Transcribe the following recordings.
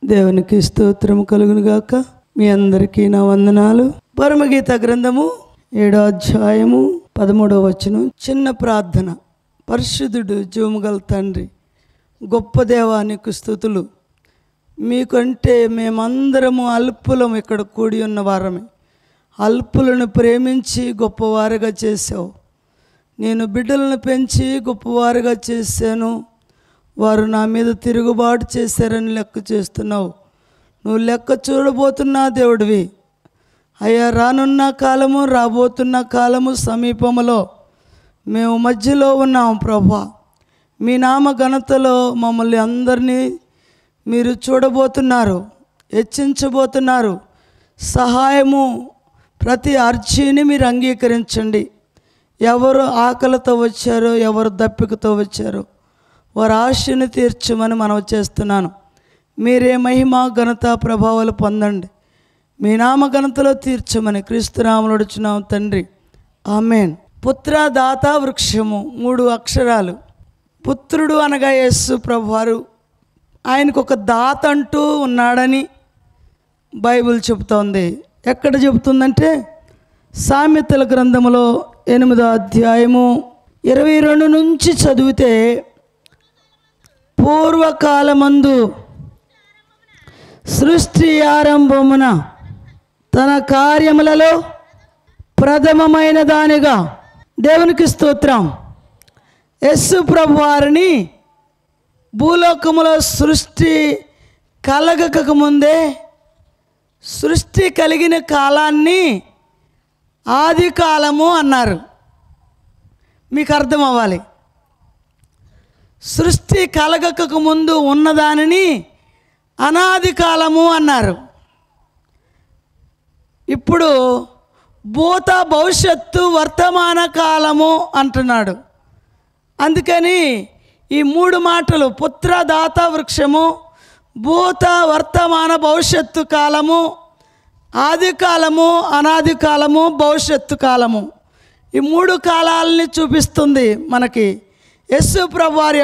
దేవునికి స్తోత్రము కలుగును గాక. మీ అందరికీ నా వందనాలు. పరమగీత గ్రంథము 7వ అధ్యాయము 13వ వచనం. చిన్న ప్రార్థన. పరిశుద్ధుడు జీవముగల తండ్రి, గొప్ప దేవా నీకు స్తుతులు. మీకంటే మేమందరము అల్పులం ఇక్కడ కూడి ఉన్న వారమే. అల్పులను ప్రేమించి గొప్పవారుగా చేశావు. నేను బిడ్డలను పెంచి గొప్పవారుగా చేశాను. వారు నా మీద తిరుగుబాటు చేశారని లెక్క చేస్తున్నావు. నువ్వు లెక్క చూడబోతున్నా దేవుడివి అయ్యా. రానున్న కాలము, రాబోతున్న కాలము సమీపములో మేము మధ్యలో ఉన్నాం ప్రభా. మీ నామ ఘనతలో మమ్మల్ని అందరినీ మీరు చూడబోతున్నారు, హెచ్చించబోతున్నారు. సహాయము, ప్రతి అర్జీని మీరు అంగీకరించండి. ఎవరు ఆకలితో వచ్చారో, ఎవరు దప్పికతో వచ్చారో వారి ఆశను తీర్చమని మనవి చేస్తున్నాను. మీరే మహిమ, ఘనత, ప్రభావాలు పొందండి. మీ నామ ఘనతలో తీర్చమని క్రీస్తునామములో అడుగుచున్నాం తండ్రి, ఆమేన్. పుత్ర, దాత, వృక్షము 3 అక్షరాలు. పుత్రుడు అనగా యేసు ప్రభువారు. ఆయనకు ఒక దాత అంటూ ఉన్నాడని బైబిల్ చెబుతోంది. ఎక్కడ చెబుతుందంటే సామెతల గ్రంథములో 8వ అధ్యాయము 22 నుంచి చదివితే, పూర్వకాలమందు సృష్టి ఆరంభమున తన కార్యములలో ప్రథమమైన దానిగా, దేవునికి స్తోత్రం, యేసు ప్రభువారిని భూలోకములో సృష్టి కలగక ముందే, సృష్టి కలిగిన కాలాన్ని ఆది కాలము అన్నారు. మీకు అర్థం అవ్వాలి. సృష్టి కలగక ముందు ఉన్నదానిని అనాది కాలము అన్నారు. ఇప్పుడు భూత, భవిష్యత్తు, వర్తమాన కాలము అంటున్నాడు. అందుకని ఈ 3 మాటలు, పుత్ర, దాత, వృక్షము, భూత, వర్తమాన, భవిష్యత్తు కాలము, ఆది కాలము, అనాది కాలము, భవిష్యత్తు కాలము, ఈ 3 కాలాలని చూపిస్తుంది మనకి. యేసు ప్రభువారు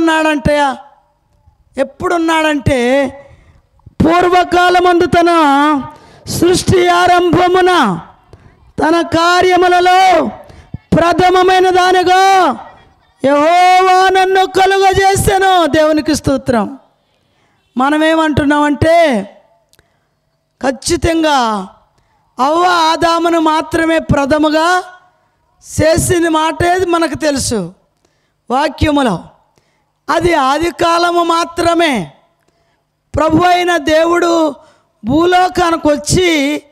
ఎప్పుడున్నాడంటే పూర్వకాలమందు తన సృష్టి ఆరంభమున తన కార్యములలో ప్రథమమైన దానిగా యెహోవా నన్ను కలుగజేసెను. దేవునికి స్తోత్రం. మనమేమంటున్నామంటే ఖచ్చితంగా అవ్వ ఆదామును మాత్రమే ప్రథమగా చేసిన మాటే మనకు తెలుసు వాక్యములో. అది ఆది కాలము మాత్రమే. ప్రభు అయిన దేవుడు భూలోకానికి వచ్చి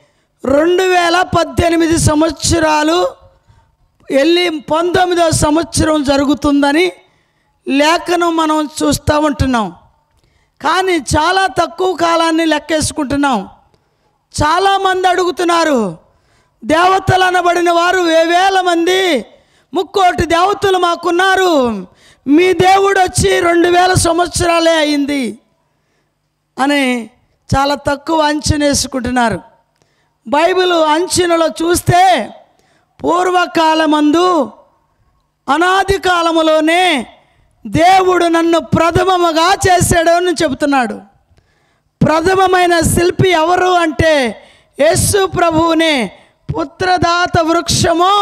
2018 సంవత్సరాలు వెళ్ళి 19వ సంవత్సరం జరుగుతుందని లేఖనం మనం చూస్తూ ఉంటున్నాం. కానీ చాలా తక్కువ కాలాన్ని లెక్కేసుకుంటున్నాం. చాలామంది అడుగుతున్నారు, దేవతలు అనబడిన వారు వేవేల మంది, 3 కోటి దేవతలు మాకున్నారు, మీ దేవుడు వచ్చి 2000 సంవత్సరాలే అయింది అని చాలా తక్కువ అంచనా వేసుకుంటున్నారు. బైబిల్ అంచనాలో చూస్తే పూర్వకాలమందు అనాది కాలములోనే దేవుడు నన్ను ప్రథమముగా చేశాడు అని చెబుతున్నాడు. ప్రథమమైన శిల్పి ఎవరు అంటే యేసు ప్రభువునే. పుత్రదాత వృక్షము,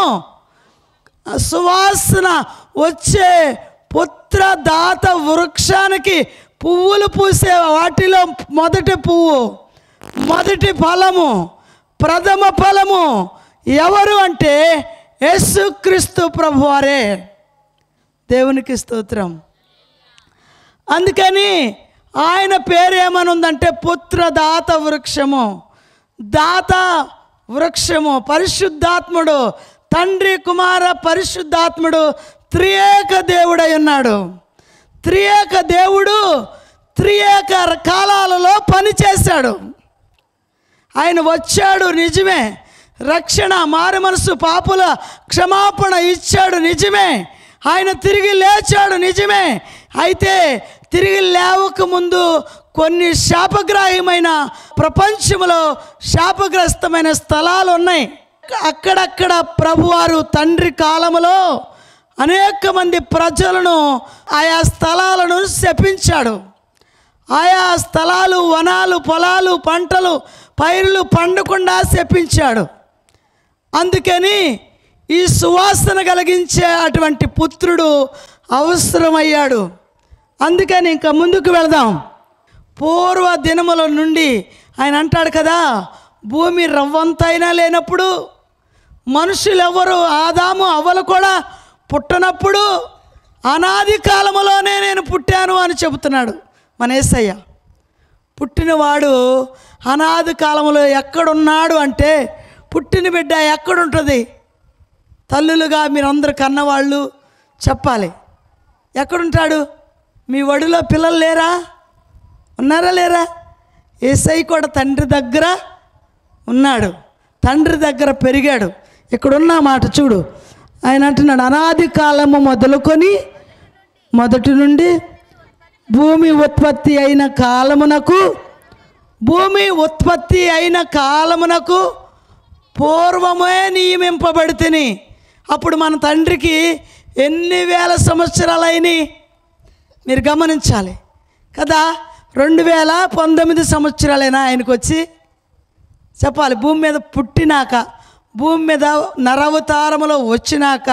సువాసన వచ్చే పుత్రదాత వృక్షానికి పువ్వులు పూసే వాటిలో మొదటి పువ్వు, మొదటి ఫలము, ప్రథమ ఫలము ఎవరు అంటే యేసుక్రీస్తు ప్రభువారే. దేవునికి స్తోత్రం. అందుకని ఆయన పేరు ఏమనుందంటే పుత్రదాత వృక్షము. దాత వృక్షము పరిశుద్ధాత్ముడు, తండ్రి, కుమార, పరిశుద్ధాత్ముడు త్రియేక దేవుడై ఉన్నాడు. త్రియేక దేవుడు త్రియేక కాలాలలో పనిచేశాడు. ఆయన వచ్చాడు నిజమే, రక్షణ, మారు మనసు, పాపుల క్షమాపణ ఇచ్చాడు నిజమే, ఆయన తిరిగి లేచాడు నిజమే. అయితే తిరిగి లేవకముందు కొన్ని శాపగ్రాహ్యమైన, ప్రపంచంలో శాపగ్రస్తమైన స్థలాలు ఉన్నాయి. అక్కడక్కడ ప్రభువారు తండ్రి కాలములో అనేక మంది ప్రజలను ఆయా స్థలాలను శపించాడు. ఆయా స్థలాలు, వనాలు, పొలాలు, పంటలు, పైర్లు పండకుండా శపించాడు. అందుకని ఈ సువాసన కలిగించే అటువంటి పుత్రుడు అవసరమయ్యాడు. అందుకని ఇంకా ముందుకు వెళదాం. పూర్వ దినముల నుండి ఆయన అంటాడు కదా, భూమి రవ్వంతైనా లేనప్పుడు, మనుషులెవరు ఆదాము అవ్వలు కూడా పుట్టనప్పుడు, అనాది కాలములోనే నేను పుట్టాను అని చెబుతున్నాడు మన యేసయ్య. పుట్టినవాడు అనాది కాలంలో ఎక్కడున్నాడు అంటే, పుట్టిన బిడ్డ ఎక్కడుంటుంది? తల్లులుగా మీరందరూ కన్నవాళ్ళు చెప్పాలి, ఎక్కడుంటాడు? మీ ఒడిలో పిల్లలు లేరా? ఉన్నారా లేరా? యేసయ్య కూడా తండ్రి దగ్గర ఉన్నాడు, తండ్రి దగ్గర పెరిగాడు. ఇక్కడున్న మాట చూడు, ఆయన అంటున్నాడు, అనాది కాలము మొదలుకొని, మొదటి నుండి భూమి ఉత్పత్తి అయిన కాలమునకు పూర్వమే నియమింపబడితిని. అప్పుడు మన తండ్రికి ఎన్ని వేల సంవత్సరాలైనవి మీరు గమనించాలి కదా. 2019 సంవత్సరాలైనా ఆయనకు వచ్చి చెప్పాలి. భూమి మీద పుట్టినాక, భూమి మీద నరవతారములో వచ్చినాక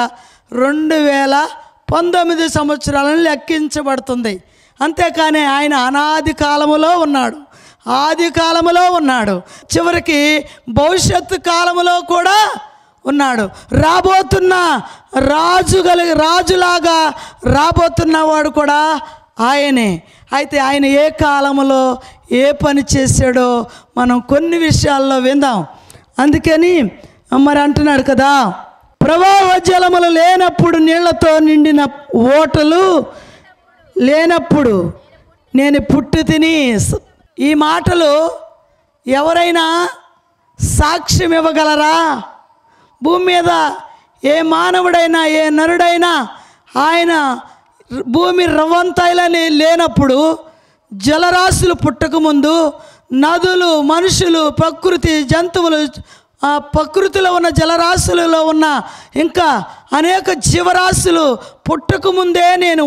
2019 సంవత్సరాలను లెక్కించబడుతుంది. అంతేకాని ఆయన అనాది కాలములో ఉన్నాడు, ఆది కాలములో ఉన్నాడు, చివరికి భవిష్యత్తు కాలములో కూడా ఉన్నాడు. రాబోతున్న రాజులాగా రాబోతున్నవాడు కూడా ఆయనే. అయితే ఆయన ఏ కాలములో ఏ పని చేశాడో మనం కొన్ని విషయాల్లో విందాం. అందుకని మరి అంటున్నాడు కదా, ప్రవాహ జలములు లేనప్పుడు, నీళ్లతో నిండిన ఓటలు లేనప్పుడు నేను పుట్టి తిని. ఈ మాటలు ఎవరైనా సాక్ష్యం ఇవ్వగలరా? భూమి మీద ఏ మానవుడైనా, ఏ నరుడైనా, ఆయన భూమి రవ్వంతైలని లేనప్పుడు, జలరాశులు పుట్టకముందు, నదులు, మనుషులు, ప్రకృతి, జంతువులు, ఆ ప్రకృతిలో ఉన్న జలరాశులలో ఉన్న ఇంకా అనేక జీవరాశులు పుట్టకముందే నేను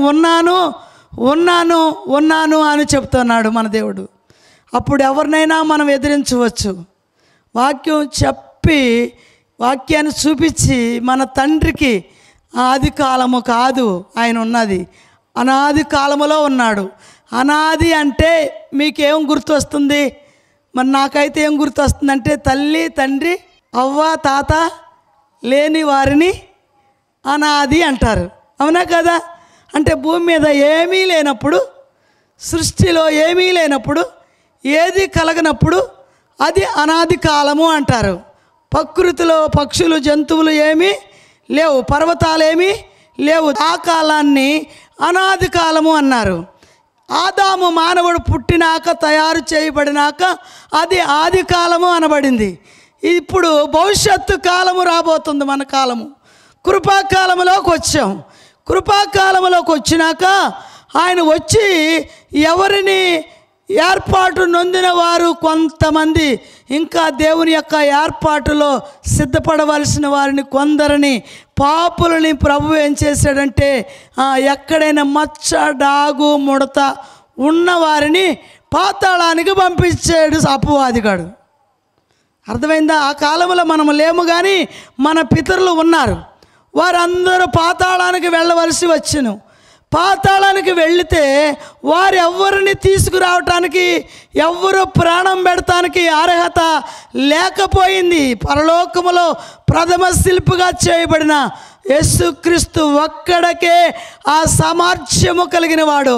ఉన్నాను అని చెప్తున్నాడు మన దేవుడు. అప్పుడు ఎవరినైనా మనం ఎదిరించవచ్చు. వాక్యం చెప్పి, వాక్యాన్ని చూపించి, మన తండ్రికి ఆది కాలము కాదు ఆయన ఉన్నది, అనాది కాలములో ఉన్నాడు. అనాది అంటే మీకేం గుర్తు వస్తుంది? మరి నాకైతే ఏం గుర్తు వస్తుందంటే, తల్లి, తండ్రి, అవ్వ, తాత లేని వారిని అనాది అంటారు. అవునా కదా? అంటే భూమి మీద ఏమీ లేనప్పుడు, సృష్టిలో ఏమీ లేనప్పుడు, ఏది కలగనప్పుడు అది అనాది కాలము అంటారు. ప్రకృతిలో పక్షులు, జంతువులు ఏమీ లేవు, పర్వతాలు ఏమీ లేవు, ఆ కాలాన్ని అనాది కాలము అన్నారు. ఆదాము మానవుడు పుట్టినాక, తయారు చేయబడినాక అది ఆది కాలము అనబడింది. ఇప్పుడు భవిష్యత్తు కాలము రాబోతుంది. మన కాలము కృపాకాలములోకి వచ్చాం. కృపాకాలంలోకి వచ్చినాక ఆయన వచ్చి ఎవరిని ఏర్పాటు నొందిన వారు కొంతమంది, ఇంకా దేవుని యొక్క ఏర్పాటులో సిద్ధపడవలసిన వారిని కొందరిని, పాపులని ప్రభు ఏం చేశాడంటే, ఎక్కడైనా మచ్చ, డాగు, ముడత ఉన్నవారిని పాతాళానికి పంపించాడు అపవాదిగాడు. అర్థమైందా? ఆ కాలంలో మనం లేము, కానీ మన పితరులు ఉన్నారు. వారందరూ పాతాళానికి వెళ్ళవలసి వచ్చును. పాతాళానికి వెళితే వారు ఎవరిని తీసుకురావటానికి, ఎవరు ప్రాణం పెడటానికి అర్హత లేకపోయింది. పరలోకములో ప్రథమ శిల్పిగా చేయబడిన యేసుక్రీస్తు ఒక్కడికే ఆ సామర్థ్యము కలిగిన వాడు.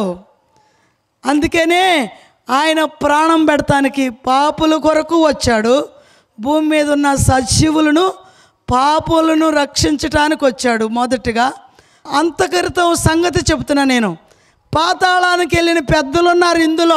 అందుకనే ఆయన ప్రాణం పెడటానికి పాపుల కొరకు వచ్చాడు. భూమి మీద ఉన్న సజీవులను, పాపులను రక్షించటానికి వచ్చాడు మొదటిగా. అంతకరితం సంగతి చెప్తున్నా నేను. పాతాళానికి వెళ్ళిన పెద్దలు ఉన్నారు ఇందులో,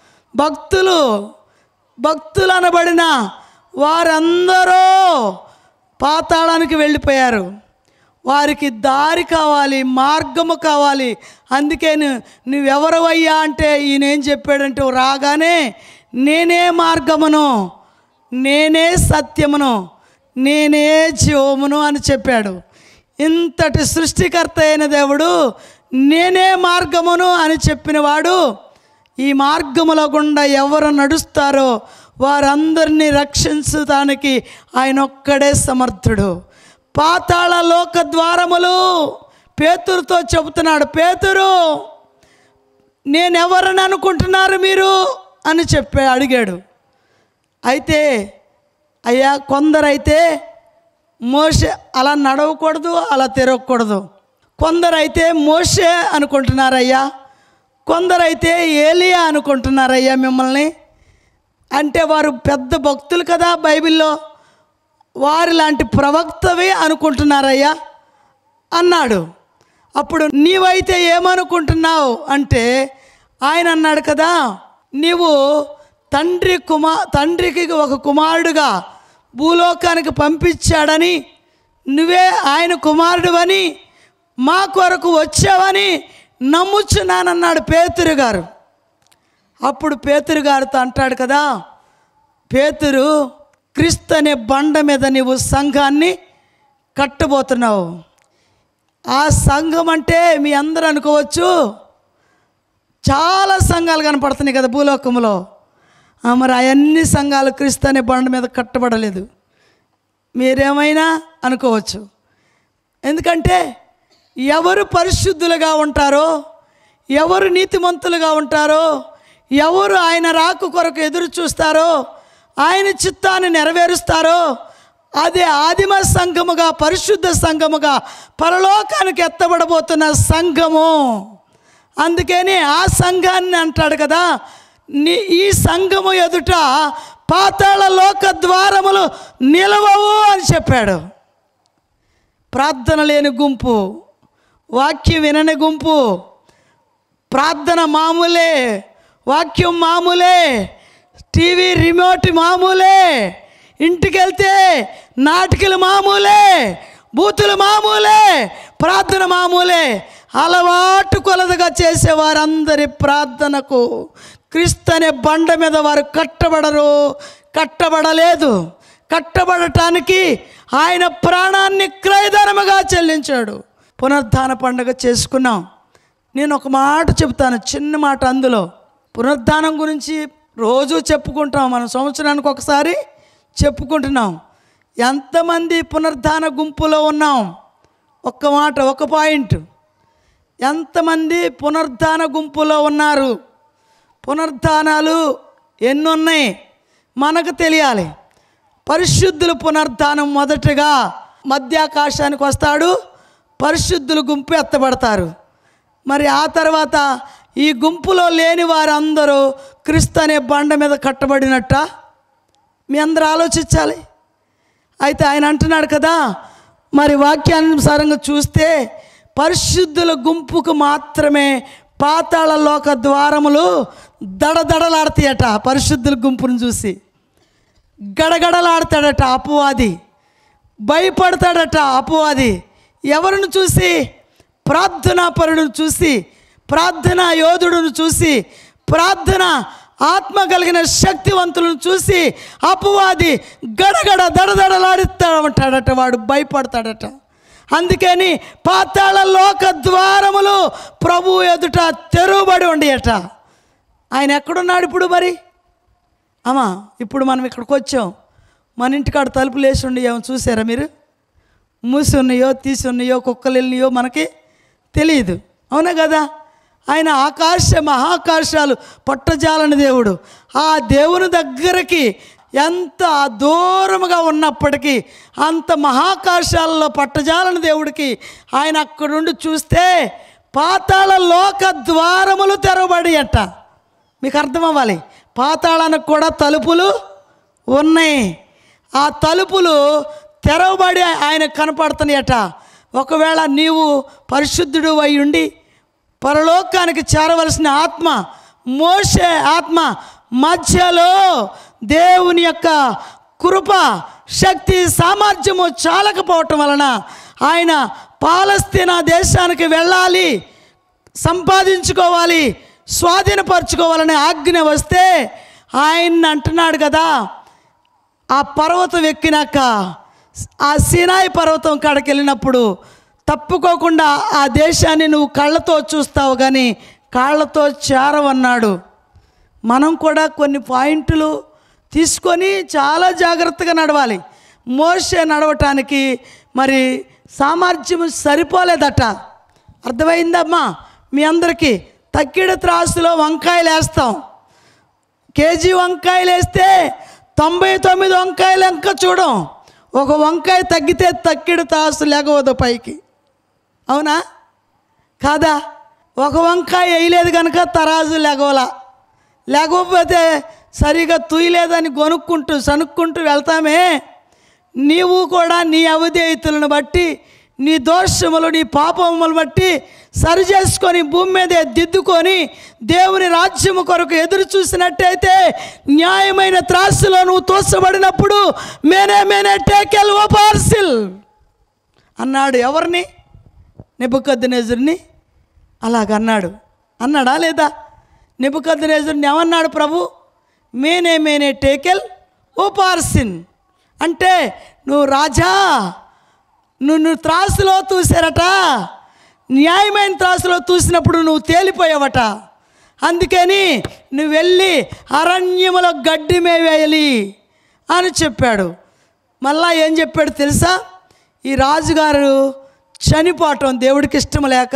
భక్తులు అనబడిన వారందరూ పాతాళానికి వెళ్ళిపోయారు. వారికి దారి కావాలి, మార్గము కావాలి. అందుకే నువ్వెవరవయ్యా అంటే ఈయన ఏం చెప్పాడంటే, రాగానే నేనే మార్గమును, నేనే సత్యమును, నేనే జీవమును అని చెప్పాడు. ఇంతటి సృష్టికర్త అయిన దేవుడు నేనే మార్గమును అని చెప్పినవాడు ఈ మార్గముల గుండా ఎవరు నడుస్తారో వారందరినీ రక్షించడానికి ఆయన ఒక్కడే సమర్థుడు. పాతాళ లోక ద్వారములు పేతురుతో చెబుతున్నాడు, పేతురు నేనెవరని అనుకుంటున్నారు మీరు అని అడిగాడు. అయితే అయ్యా కొందరైతే మోషే అలా నడవకూడదు, అలా తిరగకూడదు. కొందరైతే మోషే అనుకుంటున్నారయ్యా, కొందరైతే ఏలియా అనుకుంటున్నారయ్యా మిమ్మల్ని. అంటే వారు పెద్ద భక్తులు కదా, బైబిల్లో వారి లాంటి ప్రవక్తవే అనుకుంటున్నారయ్యా అన్నాడు. అప్పుడు నీవైతే ఏమనుకుంటున్నావు అంటే ఆయన అన్నాడు కదా, నీవు తండ్రికి ఒక కుమారుడుగా భూలోకానికి పంపించాడని, నువ్వే ఆయన కుమారుడువని, మా కొరకు వచ్చావని నమ్ముచున్నానన్నాడు పేతురు గారు. అప్పుడు పేతురు గారితో అంటాడు కదా, పేతురు క్రీస్తు అనే బండ మీద నీవు సంఘాన్ని కట్టబోతున్నావు. ఆ సంఘం అంటే మీ అందరూ అనుకోవచ్చు చాలా సంఘాలు కనపడుతున్నాయి కదా భూలోకంలో. మరి అవన్నీ సంఘాలు క్రీస్తు అనే బండ మీద కట్టబడలేదు. మీరేమైనా అనుకోవచ్చు. ఎందుకంటే ఎవరు పరిశుద్ధులుగా ఉంటారో, ఎవరు నీతిమంతులుగా ఉంటారో, ఎవరు ఆయన రాకు కొరకు ఎదురు చూస్తారో, ఆయన చిత్తాన్ని నెరవేరుస్తారో అదే ఆదిమ సంఘముగా, పరిశుద్ధ సంఘముగా పరలోకానికి ఎత్తబడబోతున్న సంఘము. అందుకని ఆ సంఘాన్ని అంటాడు కదా, ఈ సంఘము ఎదుట పాతాళ లోక ద్వారములు నిలవవు అని చెప్పాడు. ప్రార్థన లేని గుంపు, వాక్యం వినని గుంపు, ప్రార్థన మామూలే, వాక్యం మామూలే, టీవీ రిమోట్ మామూలే, ఇంటికి వెళ్తే నాటికలు మామూలే, బూతులు మామూలే, ప్రార్థన మామూలే. అలవాటు కొలదుగా చేసే వారందరి ప్రార్థనకు క్రీస్తు అనే బండ మీద వారు కట్టబడరు, కట్టబడలేదు. కట్టబడటానికి ఆయన ప్రాణాన్ని క్రయధనముగా చెల్లించాడు. పునరుద్ధాన పండుగ చేసుకున్నాం. నేను ఒక మాట చెప్తాను, చిన్న మాట. అందులో పునరుద్ధానం గురించి రోజు చెప్పుకుంటాం, మనం సంవత్సరానికి ఒకసారి చెప్పుకుంటున్నాం. ఎంతమంది పునరుద్ధాన గుంపులో ఉన్నాం? ఒక్క మాట, ఒక పాయింట్. ఎంతమంది పునరుద్ధాన గుంపులో ఉన్నారు? పునరుద్ధానాలు ఎన్నున్నాయి మనకు తెలియాలి. పరిశుద్ధులు పునరుద్ధానం మొదటగా మధ్యాకాశానికి వస్తాడు, పరిశుద్ధులు గుంపు ఎత్తబడతారు. మరి ఆ తర్వాత ఈ గుంపులో లేని వారందరూ క్రీస్తు అనే బండ మీద కట్టబడినట్ట? మీ అందరూ ఆలోచించాలి. అయితే ఆయన అంటున్నాడు కదా, మరి వాక్యానుసారంగా చూస్తే పరిశుద్ధుల గుంపుకు మాత్రమే పాతాళ లోక ద్వారములు దడదడలాడతాయట. పరిశుద్ధుల గుంపును చూసి గడగడలాడతాడట అపవాది, భయపడతాడట అపవాది. ఎవరిని చూసి? ప్రార్థనాపరుడును చూసి, ప్రార్థనా యోధుడును చూసి, ప్రార్థన ఆత్మ కలిగిన శక్తివంతులను చూసి అపవాది గడగడ దడదడలాడిస్తాడంటాడట, వాడు భయపడతాడట. అందుకని పాతాళ లోక ద్వారములు ప్రభు ఎదుట తెరువబడి ఉండేట. ఆయన ఎక్కడున్నాడు ఇప్పుడు? మరి అమ్మా, ఇప్పుడు మనం ఇక్కడికి వచ్చాం, మన ఇంటికాడ తలుపులు వేసి ఉండేమో చూసారా మీరు? మూసి ఉన్నాయో, తీసి ఉన్నాయో, కుక్కలు వెళ్ళినాయో మనకి తెలియదు, అవునా కదా? ఆయన ఆకాశ మహాకాశాలు పట్టజాలని దేవుడు. ఆ దేవుని దగ్గరికి ఎంత దూరముగా ఉన్నప్పటికీ, అంత మహాకాశాలలో పట్టజాలని దేవుడికి ఆయన అక్కడ నుండి చూస్తే పాతాళ లోక ద్వారములు తెరవబడి అట్ట. మీకు అర్థం అవ్వాలి, పాతాళానికి కూడా తలుపులు ఉన్నాయి. ఆ తలుపులు తెరవబడి ఆయన కనపడుతున్నాయట. ఒకవేళ నీవు పరిశుద్ధుడు అయి ఉండి పరలోకానికి చేరవలసిన ఆత్మ, మోషే ఆత్మ మధ్యలో దేవుని యొక్క కృప, శక్తి, సామర్థ్యము చాలకపోవటం వలన ఆయన పాలస్తీనా దేశానికి వెళ్ళాలి, సంపాదించుకోవాలి, స్వాధీనపరచుకోవాలనే ఆజ్ఞ వస్తే ఆయన అంటున్నాడు కదా, ఆ పర్వతం ఎక్కినాక, ఆ సీనాయి పర్వతం కాడికి వెళ్ళినప్పుడు తప్పుకోకుండా ఆ దేశాన్ని నువ్వు కళ్ళతో చూస్తావు కానీ కాళ్ళతో చేరవన్నాడు. మనం కూడా కొన్ని పాయింట్లు తీసుకొని చాలా జాగ్రత్తగా నడవాలి. మోషే నడవటానికి మరి సామర్థ్యం సరిపోలేదట. అర్థమైందమ్మా మీ అందరికీ? తక్కిడ త్రాసులో వంకాయలు వేస్తాం, కేజీ వంకాయలు వేస్తే 99 వంకాయలు ఇంకా చూడం. ఒక వంకాయ తగ్గితే తక్కిడ త్రాసు లేకపోదు పైకి, అవునా కాదా? ఒక వంకాయ వేయలేదు కనుక తరాజు లేకపోతే సరిగా తుయ్యలేదని సనుక్కుంటూ వెళ్తామే. నీవు కూడా నీ అవిధేయతలను బట్టి, నీ దోషములు, నీ పాపములు బట్టి సరి చేసుకొని భూమి మీదే దిద్దుకొని దేవుని రాజ్యము కొరకు ఎదురు చూసినట్టయితే న్యాయమైన త్రాసులో నువ్వు తోసబడినప్పుడు మేనే టేకెల్ ఓ పార్సిల్ అన్నాడు. ఎవరిని? నెబుకద్నెజరుని అలాగన్నాడు. అన్నాడా లేదా? నెబుకద్నెజరుని ఏమన్నాడు ప్రభు? మేనే టేకెల్ ఓ పార్సిన్ అంటే నువ్వు రాజా, నువ్వు త్రాసులో తూసారట, న్యాయమైన త్రాసులో తూసినప్పుడు నువ్వు తేలిపోయావట. అందుకని నువ్వు వెళ్ళి అరణ్యములో గడ్డి మేవేయాలి అని చెప్పాడు. మళ్ళా ఏం చెప్పాడు తెలుసా? ఈ రాజుగారు చనిపోవటం దేవుడికి ఇష్టం లేక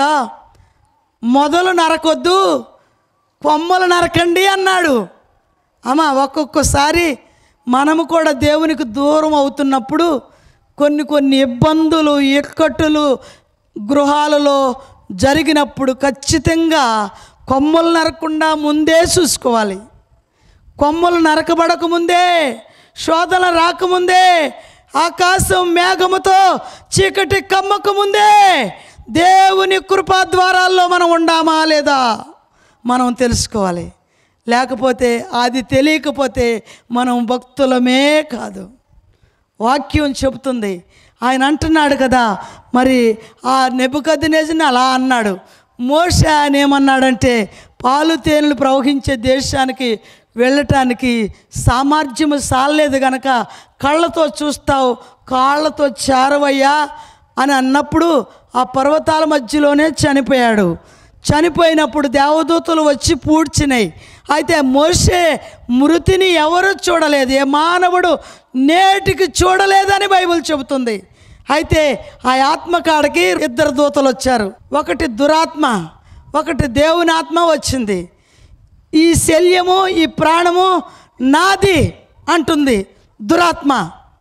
మొదలు నరకొద్దు, కొమ్మలు నరకండి అన్నాడు. అమ్మా, ఒక్కొక్కసారి మనము కూడా దేవునికి దూరం అవుతున్నప్పుడు కొన్ని ఇబ్బందులు, ఇక్కట్టులు గృహాలలో జరిగినప్పుడు ఖచ్చితంగా కొమ్మలు నరకకుండా ముందే చూసుకోవాలి. కొమ్మలు నరకబడక ముందే, శోధన రాకముందే, ఆకాశం మేఘముతో చీకటి కమ్మక ముందే దేవుని కృపా ద్వారాల్లో మనం ఉండామా లేదా మనం తెలుసుకోవాలి. లేకపోతే అది తెలియకపోతే మనం భక్తులమే కాదు. వాక్యం చెబుతుంది. ఆయన అంటున్నాడు కదా, మరి ఆ నెబుకద్నెజరుని అలా అన్నాడు. మోషే ఆయన ఏమన్నాడంటే, పాలు తేనెలు ప్రవహించే దేశానికి వెళ్ళటానికి సామర్థ్యము సాలేదు గనక కళ్ళతో చూస్తావు, కాళ్ళతో చేరవయ్యా అని అన్నప్పుడు ఆ పర్వతాల మధ్యలోనే చనిపోయాడు. చనిపోయినప్పుడు దేవదూతలు వచ్చి పూడ్చినాయి. అయితే మోషే మృతిని ఎవరు చూడలేదు, ఏ మానవుడు నేటికి చూడలేదని బైబిల్ చెబుతుంది. అయితే ఆ ఆత్మ కాడికి 2 దూతలు వచ్చారు. ఒకటి దురాత్మ, ఒకటి దేవుని ఆత్మ వచ్చింది. ఈ శల్యము, ఈ ప్రాణము నాది అంటుంది దురాత్మ.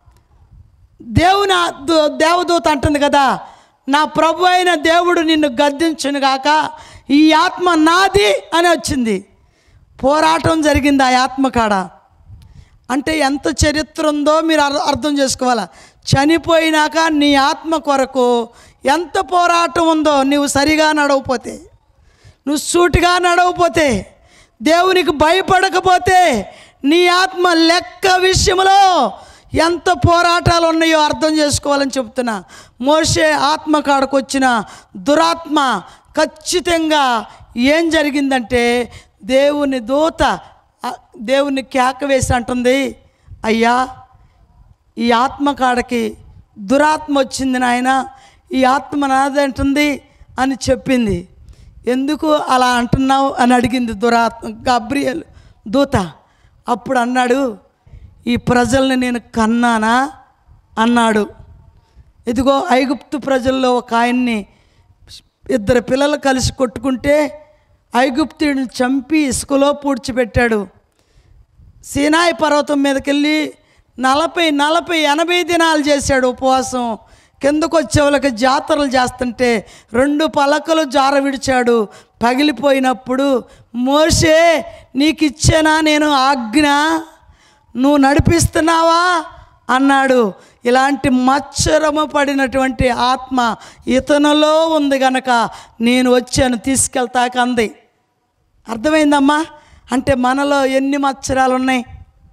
దేవదూత అంటుంది కదా, నా ప్రభు అయిన దేవుడు నిన్ను గద్దించును గాక, ఈ ఆత్మ నాది అని వచ్చింది. పోరాటం జరిగింది ఆ ఆత్మ కాడ. అంటే ఎంత చరిత్ర ఉందో మీరు అర్థం చేసుకోవాలా. చనిపోయినాక నీ ఆత్మ కొరకు ఎంత పోరాటం ఉందో. నువ్వు సరిగా నడవపోతే, నువ్వు సూటిగా నడవపోతే, దేవునికి భయపడకపోతే నీ ఆత్మ లెక్క విషయంలో ఎంత పోరాటాలు ఉన్నాయో అర్థం చేసుకోవాలని చెప్తున్నా. మోషే ఆత్మ కాడకు వచ్చిన దురాత్మ ఖచ్చితంగా ఏం జరిగిందంటే, దేవుని దూత దేవుని కేక వేసి అంటుంది, అయ్యా ఈ ఆత్మ కాడకి దురాత్మ వచ్చింది నాయన, ఈ ఆత్మ నాదంటుంది అని చెప్పింది. ఎందుకు అలా అంటున్నావు అని అడిగింది దురాత్మ, గబ్రియల్ దూత. అప్పుడు అన్నాడు, ఈ ప్రజల్ని నేను కన్నానా అన్నాడు. ఇదిగో ఐగుప్తు ప్రజల్లో ఒక ఆయన్ని 2 పిల్లలు కలిసి కొట్టుకుంటే ఐగుప్తుడిని చంపి ఇసుకలో పూడ్చిపెట్టాడు. సీనాయి పర్వతం మీదకి వెళ్ళి 40-80 దినాలు చేశాడు ఉపవాసం. కిందకు వచ్చే వాళ్ళకి జాతరలు చేస్తుంటే 2 పలకలు జార విడిచాడు. పగిలిపోయినప్పుడు మోషే నీకు ఇచ్చానా నేను ఆజ్ఞ, నువ్వు నడిపిస్తున్నావా అన్నాడు. ఇలాంటి మచ్చరము పడినటువంటి ఆత్మ ఇతనులో ఉంది గనక నేను వచ్చాను తీసుకెళ్తాక అంది. అర్థమైందమ్మా? అంటే మనలో ఎన్ని మచ్చరాలు ఉన్నాయి.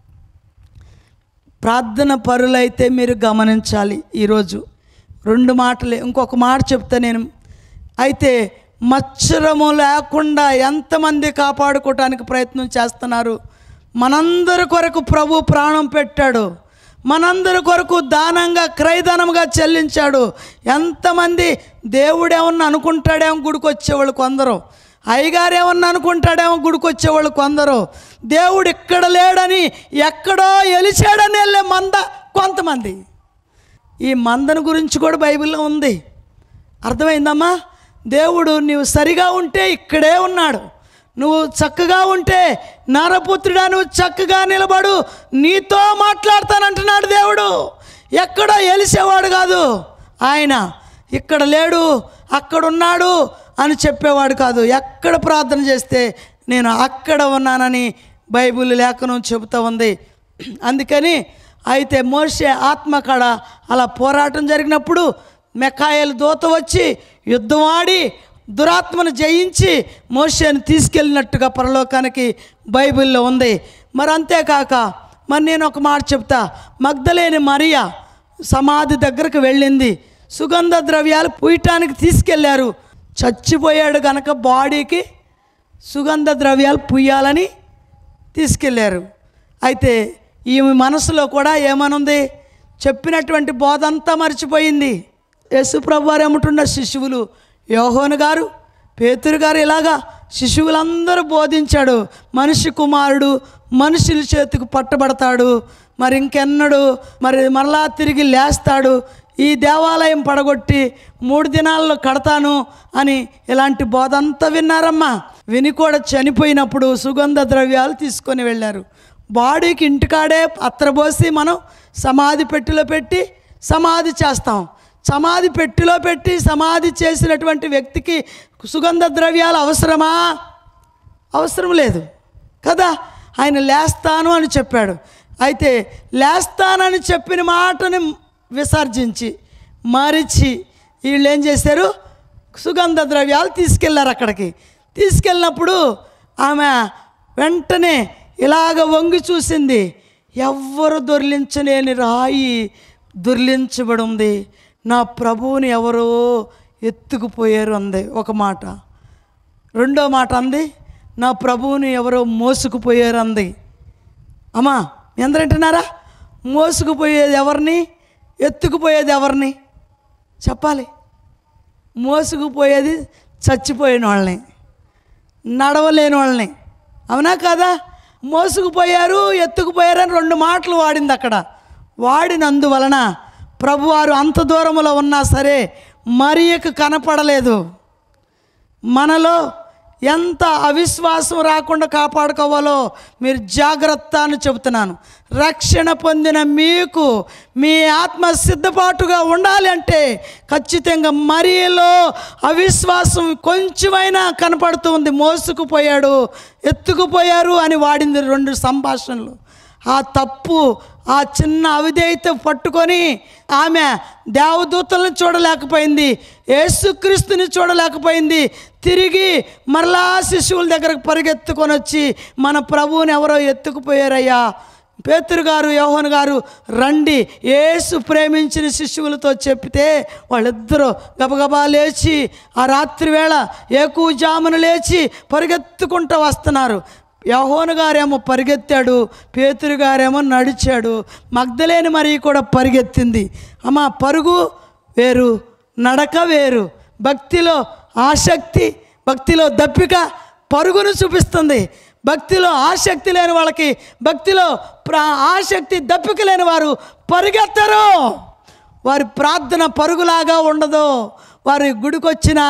ప్రార్థన పరులైతే మీరు గమనించాలి. ఈరోజు 2 మాటలే, ఇంకొక మాట చెప్తా నేను. అయితే మచ్చరము లేకుండా ఎంతమంది కాపాడుకోవటానికి ప్రయత్నం చేస్తున్నారు. మనందరి కొరకు ప్రభు ప్రాణం పెట్టాడు, మనందరి కొరకు దానంగా క్రయధనంగా చెల్లించాడు. ఎంతమంది దేవుడేమన్నా అనుకుంటాడేమో గుడికి వచ్చేవాళ్ళు కొందరు, అయ్యగారు ఏమన్నా అనుకుంటాడేమో గుడికి వచ్చేవాళ్ళు కొందరు, దేవుడు ఇక్కడ లేడని ఎక్కడో ఎలిచాడని వెళ్ళే మంద కొంతమంది. ఈ మందను గురించి కూడా బైబిల్లో ఉంది. అర్థమైందమ్మా? దేవుడు నీవు సరిగా ఉంటే ఇక్కడే ఉన్నాడు. నువ్వు చక్కగా ఉంటే నరపుత్రుడా నువ్వు చక్కగా నిలబడు, నీతో మాట్లాడతానంటున్నాడు దేవుడు. ఎక్కడో ఎలిసేవాడు కాదు ఆయన. ఇక్కడ లేడు అక్కడున్నాడు అని చెప్పేవాడు కాదు. ఎక్కడ ప్రార్థన చేస్తే నేను అక్కడ ఉన్నానని బైబిల్ లేఖనం చెబుతూ ఉంది. అందుకని అయితే మోషే ఆత్మకాడ అలా పోరాటం జరిగినప్పుడు మిఖాయేలు దూత వచ్చి యుద్ధం ఆడి దురాత్మను జయించి మోషేను తీసుకెళ్ళినట్టుగా పరలోకానికి బైబిల్లో ఉంది. మరి అంతేకాక మరి నేను ఒక మాట చెప్తా. మగ్దలేని మరియా సమాధి దగ్గరకు వెళ్ళింది. సుగంధ ద్రవ్యాలు పూయటానికి తీసుకెళ్ళారు. చచ్చిపోయాడు కనుక బాడీకి సుగంధ ద్రవ్యాలు పూయాలని తీసుకెళ్ళారు. అయితే ఈమె మనసులో కూడా ఏమనుంది? చెప్పినటువంటి బోధ అంతా మర్చిపోయింది. యేసుప్రభు వారు ఏమంటున్న శిశువులు యోహోను గారు, పేతురు గారు ఇలాగా శిశువులందరూ బోధించాడు. మనిషి కుమారుడు మనుషుల చేతికి పట్టబడతాడు, మరి ఇంకెన్నడు మరి మరలా తిరిగి లేస్తాడు, ఈ దేవాలయం పడగొట్టి 3 దినాల్లో కడతాను అని ఇలాంటి బోధ అంతా విన్నారమ్మా. విని కూడా చనిపోయినప్పుడు సుగంధ ద్రవ్యాలు తీసుకొని వెళ్ళారు. బాడీకి ఇంటికాడే అత్తరబోసి మనం సమాధి పెట్టెలో పెట్టి సమాధి చేస్తాం. సమాధి పెట్టెలో పెట్టి సమాధి చేసినటువంటి వ్యక్తికి సుగంధ ద్రవ్యాలు అవసరమా? అవసరం లేదు కదా. ఆయన లేస్తాను అని చెప్పాడు. అయితే లేస్తానని చెప్పిన మాటని విసర్జించి మరిచి వీళ్ళు ఏం చేశారు? సుగంధ ద్రవ్యాలు తీసుకెళ్ళారు. అక్కడికి తీసుకెళ్ళినప్పుడు ఆమె వెంటనే ఇలాగ వంగి చూసింది. ఎవ్వరు దొర్లించలేని రాయి దొర్లించబడి ఉంది. నా ప్రభువుని ఎవరో ఎత్తుకుపోయారు అంది ఒక మాట. రెండో మాట అంది, నా ప్రభువుని ఎవరో మోసుకుపోయారు అంది. అమ్మా ఎందరు వింటున్నారా? మోసుకుపోయేది ఎవరిని? ఎత్తుకుపోయేది ఎవరిని చెప్పాలి? మోసుకుపోయేది చచ్చిపోయిన వాళ్ళని, నడవలేని వాళ్ళని. అవునా కాదా? మోసుకుపోయారు ఎత్తుకుపోయారు అని 2 మాటలు వాడింది అక్కడ. వాడినందువలన ప్రభువారు అంత దూరంలో ఉన్నా సరే మరియకు కనపడలేదు. మనలో ఎంత అవిశ్వాసం రాకుండా కాపాడుకోవాలో మీరు జాగ్రత్త అని చెబుతున్నాను. రక్షణ పొందిన మీకు మీ ఆత్మ సిద్ధపాటుగా ఉండాలి అంటే ఖచ్చితంగా మరియలో అవిశ్వాసం కొంచెమైనా కనపడుతూ ఉంది. మోసుకుపోయాడు ఎత్తుకుపోయారు అని వాడింది 2 సంభాషణలు. ఆ తప్పు ఆ చిన్న అవిధేయత పట్టుకొని ఆమె దేవదూతలను చూడలేకపోయింది, యేసుక్రీస్తుని చూడలేకపోయింది. తిరిగి మరలా శిశువుల దగ్గరకు పరిగెత్తుకొని వచ్చి మన ప్రభువుని ఎవరో ఎత్తుకుపోయారయ్యా, పేతురు గారు యోహోను గారు రండి, యేసు ప్రేమించిన శిశువులతో చెప్తే వాళ్ళిద్దరూ గబగబా లేచి ఆ రాత్రి వేళ ఏకూజామున లేచి పరిగెత్తుకుంటూ వస్తున్నారు. యోహోను గారేమో పరిగెత్తాడు, పేతురు గారేమో నడిచాడు, మగ్దలేని మరి కూడా పరిగెత్తింది. అమ్మ పరుగు వేరు, నడక వేరు. భక్తిలో ఆసక్తి, భక్తిలో దప్పిక పరుగును చూపిస్తుంది. భక్తిలో ఆసక్తి లేని వాళ్ళకి, భక్తిలో ఆసక్తి దప్పిక లేని వారు పరిగెత్తరు. వారి ప్రార్థన పరుగులాగా ఉండదు. వారి గుడికొచ్చిన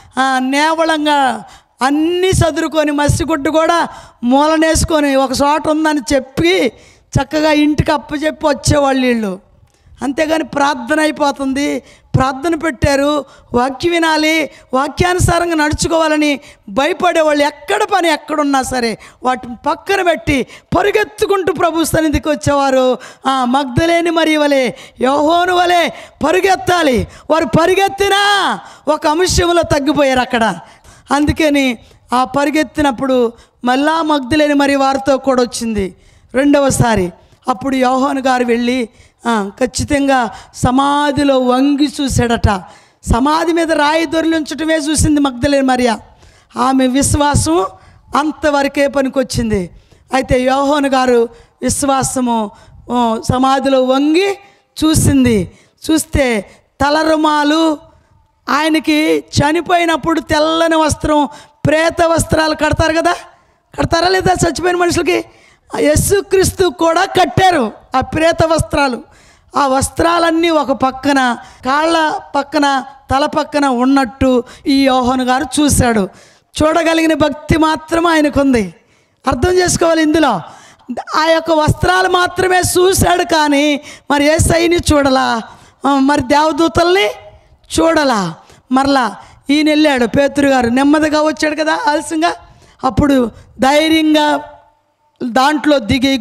నేవళంగా అన్నీ సదురుకొని మసిగుడ్డు కూడా మూలనేసుకొని ఒక చోట ఉందని చెప్పి చక్కగా ఇంటికి అప్పచెప్పి వచ్చేవాళ్ళు వీళ్ళు. అంతేగాని ప్రార్థన అయిపోతుంది, ప్రార్థన పెట్టారు, వాక్యం వినాలి, వాక్యానుసారంగా నడుచుకోవాలని భయపడేవాళ్ళు ఎక్కడ పని ఎక్కడున్నా సరే వాటిని పక్కన పెట్టి పరిగెత్తుకుంటూ ప్రభు సన్నిధికి వచ్చేవారు. మగ్దలేని మరి వలె యోహోను వలె పరిగెత్తాలి. వారు పరిగెత్తినా ఒక అంశంలో తగ్గిపోయారు అక్కడ. అందుకని ఆ పరిగెత్తినప్పుడు మళ్ళా మగ్దలేని మరి వారితో కూడా వచ్చింది రెండవసారి. అప్పుడు యోహోను గారు వెళ్ళి ఖచ్చితంగా సమాధిలో వంగి చూశాడట. సమాధి మీద రాయి దొరిలించటమే చూసింది మగ్దలేని మరియా. ఆమె విశ్వాసం అంతవరకే పనికొచ్చింది. అయితే యోహోను గారు విశ్వాసము సమాధిలో వంగి చూసింది. చూస్తే తలరుమాలు, ఆయనకి చనిపోయినప్పుడు తెల్లని వస్త్రం ప్రేత వస్త్రాలు కడతారు కదా, కడతారా లేదా చచ్చిపోయిన మనుషులకి? యేసుక్రీస్తు కూడా కట్టారు ఆ ప్రేత వస్త్రాలు. ఆ వస్త్రాలన్నీ ఒక పక్కన, కాళ్ళ పక్కన, తల పక్కన ఉన్నట్టు ఈ యోహాను గారు చూశాడు. చూడగలిగిన భక్తి మాత్రం ఆయనకుంది. అర్థం చేసుకోవాలి. ఇందులో ఆ యొక్క వస్త్రాలు మాత్రమే చూశాడు, కానీ మరి యేసయ్యని చూడలా, మరి దేవదూతల్ని చూడలా. మరలా ఈయన వెళ్ళాడు, పేతురు గారు నెమ్మదిగా వచ్చాడు కదా ఆలస్యంగా. అప్పుడు ధైర్యంగా దాంట్లో దిగి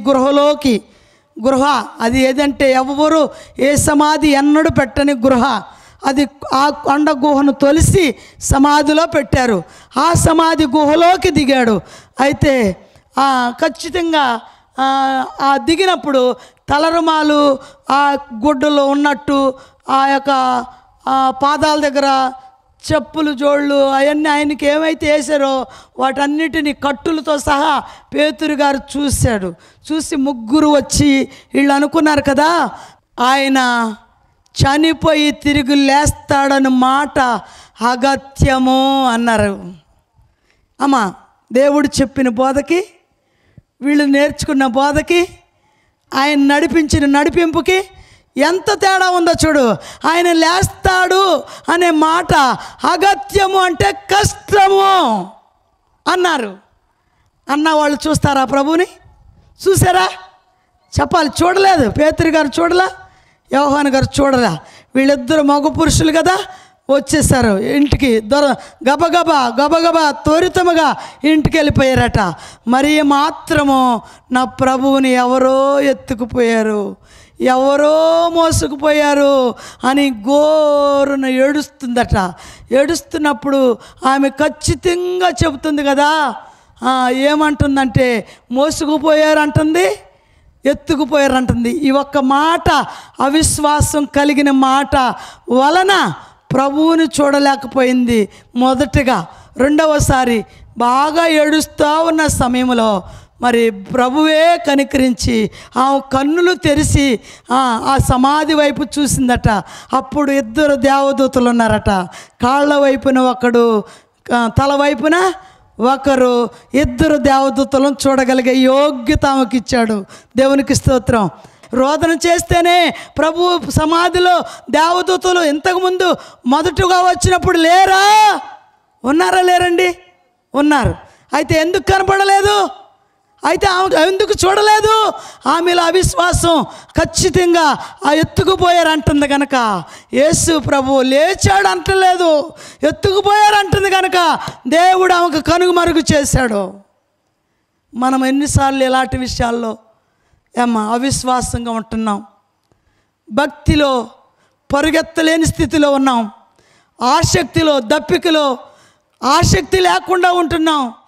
గృహ అది ఏదంటే ఎవ్వరు ఏ సమాధి ఎన్నడూ పెట్టని గృహ అది. ఆ కొండ గుహను తొలిసి సమాధిలో పెట్టారు. ఆ సమాధి గుహలోకి దిగాడు. అయితే ఖచ్చితంగా ఆ దిగినప్పుడు తలరుమాలు ఆ గుడ్డలో ఉన్నట్టు, ఆ యొక్క పాదాల దగ్గర చెప్పులు జోళ్ళు అవన్నీ ఆయనకి ఏమైతే వేశారో వాటన్నిటిని కట్టులతో సహా పేతురు గారు చూశాడు. చూసి ముగ్గురు వచ్చి వీళ్ళు అనుకున్నారు కదా ఆయన చనిపోయి తిరిగి లేస్తాడన్న మాట అగత్యము అన్నారు. అమ్మా, దేవుడు చెప్పిన బోధకి, వీళ్ళు నేర్చుకున్న బోధకి, ఆయన నడిపించిన నడిపింపుకి ఎంత తేడా ఉందో చూడు. ఆయన లేస్తాడు అనే మాట అగత్యము అంటే కష్టము అన్నారు. అన్న వాళ్ళు చూస్తారా ప్రభుని? చూసారా? చెప్పాలి. చూడలేదు. పేతురు గారు చూడలా, యోహాను గారు చూడలా. వీళ్ళిద్దరు మగ పురుషులు కదా, వచ్చేసారు ఇంటికి. గబగబా త్వరితముగా ఇంటికి వెళ్ళిపోయారట. మరి మాత్రము నా ప్రభువుని ఎవరో ఎత్తుకుపోయారు, ఎవరో మోసుకుపోయారు అని గోరున ఏడుస్తుందట. ఏడుస్తున్నప్పుడు ఆమె ఖచ్చితంగా చెబుతుంది కదా, ఏమంటుందంటే మోసుకుపోయారు అంటుంది, ఎత్తుకుపోయారు అంటుంది. ఈ ఒక్క మాట అవిశ్వాసం కలిగిన మాట వలన ప్రభువుని చూడలేకపోయింది మొదటగా. రెండవసారి బాగా ఏడుస్తూ ఉన్న సమయంలో మరి ప్రభువే కనికరించి ఆ కన్నులు తెరిచి ఆ సమాధి వైపు చూసిందట. అప్పుడు ఇద్దరు దేవదూతలు ఉన్నారట. కాళ్ళ వైపున ఒకడు, తల వైపున ఒకరు, ఇద్దరు దేవదూతలను చూడగలిగే యోగ్యత ఆమెకి ఇచ్చాడు. దేవునికి స్తోత్రం. రోదన చేస్తేనే ప్రభు సమాధిలో దేవదూతలు ఇంతకుముందు మొదటగా వచ్చినప్పుడు లేరా? ఉన్నారా? లేరండి, ఉన్నారు. అయితే ఎందుకు కనపడలేదు? అయితే ఆమె ఎందుకు చూడలేదు? ఆమెలో అవిశ్వాసం. ఖచ్చితంగా ఆ ఎత్తుకుపోయారు అంటుంది కనుక యేసు ప్రభు లేచాడు అంటలేదు, ఎత్తుకుపోయారు అంటుంది కనుక దేవుడు ఆమెకు కనుమరుగు చేశాడు. మనం ఎన్నిసార్లు ఇలాంటి విషయాల్లో అవిశ్వాసంగా ఉంటున్నాం, భక్తిలో పరుగెత్తలేని స్థితిలో ఉన్నాం, ఆసక్తిలో దప్పికలో ఆసక్తి లేకుండా ఉంటున్నాం.